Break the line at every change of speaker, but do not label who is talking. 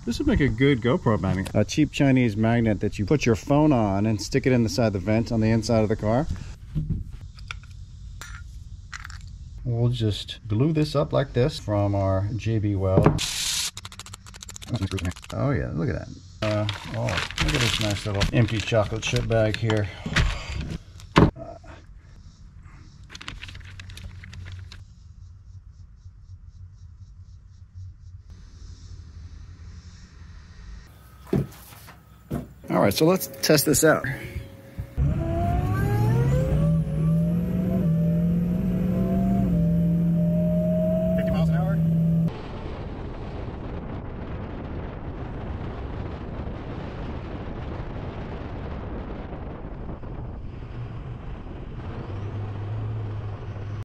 This would make a good GoPro magnet. A cheap Chinese magnet that you put your phone on and stick it inside the vent on the inside of the car. We'll just glue this up like this from our JB Weld. Oh yeah, look at that. Oh, look at this nice little empty chocolate chip bag here. All right, so let's test this out.